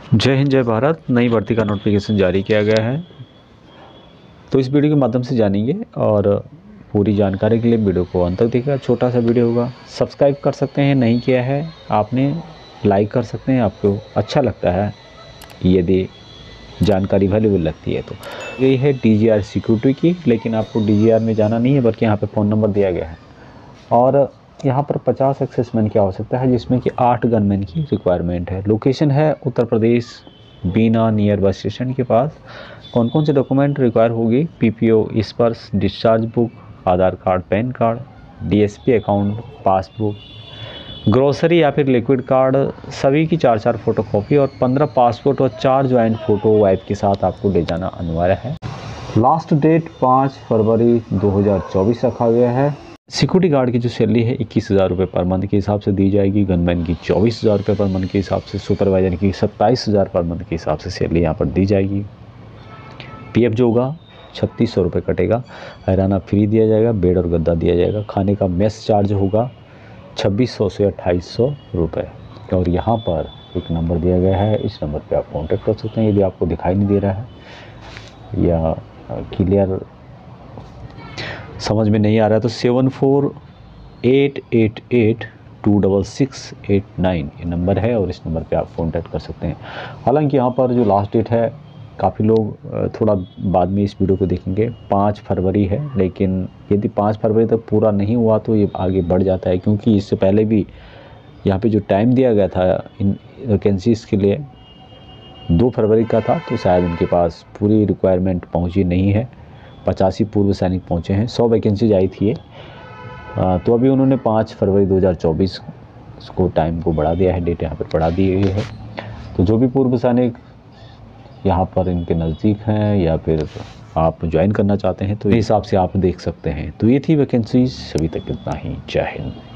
जय हिंद जय भारत। नई भर्ती का नोटिफिकेशन जारी किया गया है, तो इस वीडियो के माध्यम से जानेंगे और पूरी जानकारी के लिए वीडियो को अंत तक देखिएगा। छोटा सा वीडियो होगा, सब्सक्राइब कर सकते हैं, नहीं किया है आपने लाइक कर सकते हैं, आपको अच्छा लगता है यदि जानकारी वैल्यूबल लगती है। तो ये है DGR सिक्योरिटी की, लेकिन आपको DGR में जाना नहीं है, बल्कि यहाँ पे फ़ोन नंबर दिया गया है और यहाँ पर 50 एक्सेसमैन की आवश्यकता है, जिसमें कि 8 गनमैन की रिक्वायरमेंट है। लोकेशन है उत्तर प्रदेश, बीना नियर बस स्टेशन के पास। कौन कौन से डॉक्यूमेंट रिक्वायर होगी? PPO, Sparsh, discharge book, Aadhaar card, PAN card, DSP account, passbook, grocery या फिर लिक्विड कार्ड, सभी की 4-4 फ़ोटोकॉपी और 15 पासपोर्ट और 4 ज्वाइंट फ़ोटो वाइफ के साथ आपको ले जाना अनिवार्य है। लास्ट डेट 5 फरवरी 2024 रखा गया है। सिक्योरिटी गार्ड की जो सैलरी है 21,000 रुपये पर मंथ के हिसाब से दी जाएगी। गनमैन की 24,000 रुपये पर मंथ के हिसाब से, सुपरवाइजर की 27,000 पर मंथ के हिसाब से सैलरी यहाँ पर दी जाएगी। PF जो होगा 3600 रुपये कटेगा। हैराना फ्री दिया जाएगा, बेड और गद्दा दिया जाएगा। खाने का मेस चार्ज होगा 2600 से 2800 रुपये। और यहाँ पर एक नंबर दिया गया है, इस नंबर पर आप कॉन्टेक्ट कर सकते हैं यदि आपको दिखाई नहीं दे रहा है या क्लियर समझ में नहीं आ रहा है तो 7488826689 ये नंबर है और इस नंबर पे आप कॉन्टैक्ट कर सकते हैं। हालांकि यहाँ पर जो लास्ट डेट है, काफ़ी लोग थोड़ा बाद में इस वीडियो को देखेंगे, 5 फरवरी है, लेकिन यदि 5 फरवरी तक पूरा नहीं हुआ तो ये आगे बढ़ जाता है, क्योंकि इससे पहले भी यहाँ पे जो टाइम दिया गया था इन वैकेंसीज़ के लिए 2 फरवरी का था, तो शायद उनके पास पूरी रिक्वायरमेंट पहुँची नहीं है। 85 पूर्व सैनिक पहुँचे हैं, 100 वैकेंसीज आई थी तो अभी उन्होंने 5 फरवरी 2024 को टाइम को बढ़ा दिया है, डेट यहाँ पर बढ़ा दी गई है। तो जो भी पूर्व सैनिक यहाँ पर इनके नज़दीक हैं या फिर आप ज्वाइन करना चाहते हैं तो इस हिसाब से आप देख सकते हैं। तो ये थी वैकेंसीज, अभी तक इतना ही। जय हिंद।